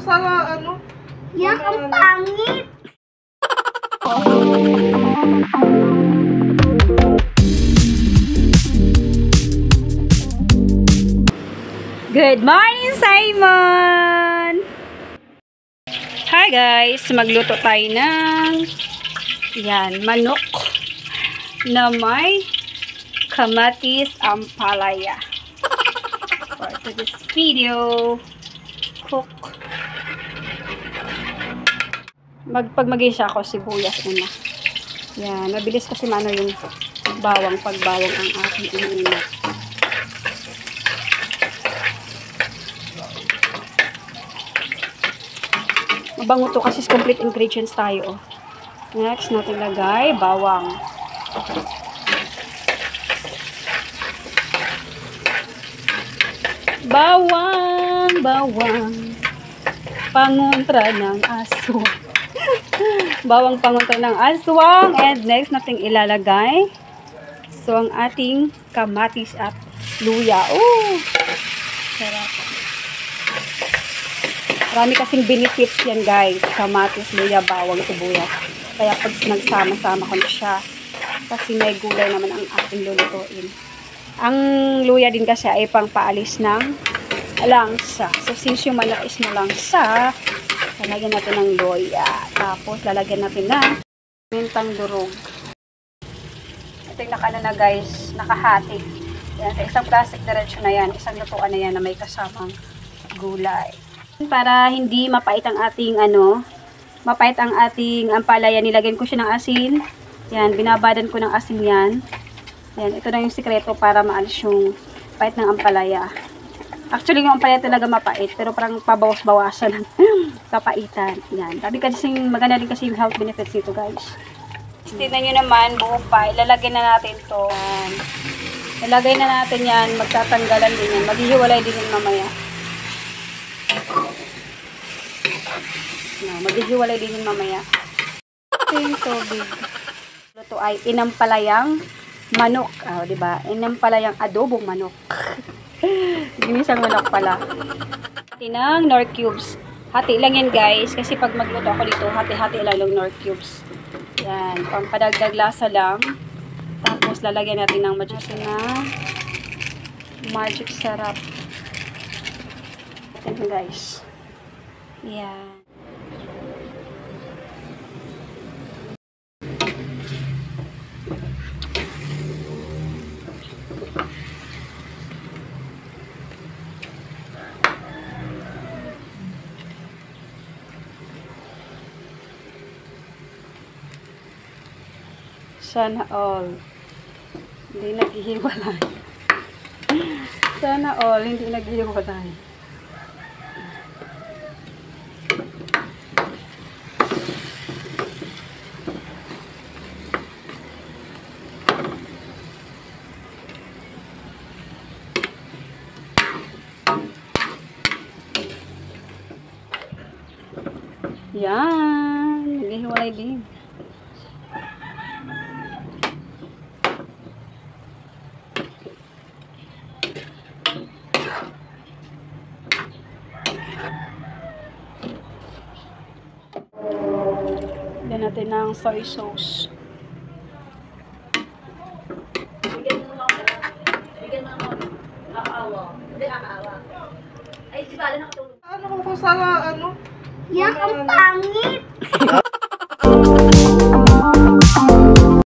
sa ano? Yak, ang pangit! Good morning, Simon! Hi guys! Magluto tayo ng manok na may kamatis ampalaya. For today's video, cook. Pag mag-isa ako, sibuyas muna. Yan, mabilis kasi mano yung pagbawang ang aking iniinit. Mabango to kasi complete ingredients tayo. Next, natin lagay bawang. Bawang. Pangontra ng aso. Bawang pangontra ng aswang. And next, natin ilalagay. So, ang ating kamatis at luya. Oh! Sarap. Marami kasing benefits yan guys. Kamatis, luya, bawang, sibuyas. Kaya pag nagsama-sama ko na siya. Kasi may gulay naman ang ating lulutuin. Ang luya din kasi ay pangpaalis ng langsa. So since yung manok is malangsa, lalagyan natin ng luya. Tapos lalagyan natin ng mintang durog. Ito yung na guys. Nakahati. Yan, sa isang plastic diretso na yan. Isang lutuan na yan na may kasamang gulay. Para hindi mapait ang ating ampalaya, nilagyan ko siya ng asin. Yan, binabadan ko ng asin yan. Yan, ito na yung sikreto para maalis yung pait ng ampalaya. Actually, yung ampalaya talaga mapait, pero parang pabawas-bawasan ng kapaitan. Yan, sabi kasi maganda din kasi yung health benefits nito guys. Tingnan nyo naman, buo pa, ilalagay na natin to. Yan. Ilalagay na natin yan, magtatanggalan din yan, maghihiwalay din yan mamaya. No, maghihiwalay din yun mamaya. Ito yung tubig. Ito ay inampalayang manok. Oh, diba? Inampalayang adobong manok. Ginisang manok pala. Hati ng nor cubes. Hati lang yan guys. Kasi pag magluto ako dito, hati-hati lang yung nor cubes. Yan. Pampadagdag lasa lang. Tapos lalagyan natin ng magic sarap. Ito guys. Yan. Sana all. Hindi naghihiwalay. Sana all. Hindi naghihiwalay. Yan. Naghihiwalay din. Lagyan natin ng soy sauce. Bigyan mo naman aawa. Hindi aawa. Ay, di ba nakatulog? Ano ko sa ano? Yak, ang pangit!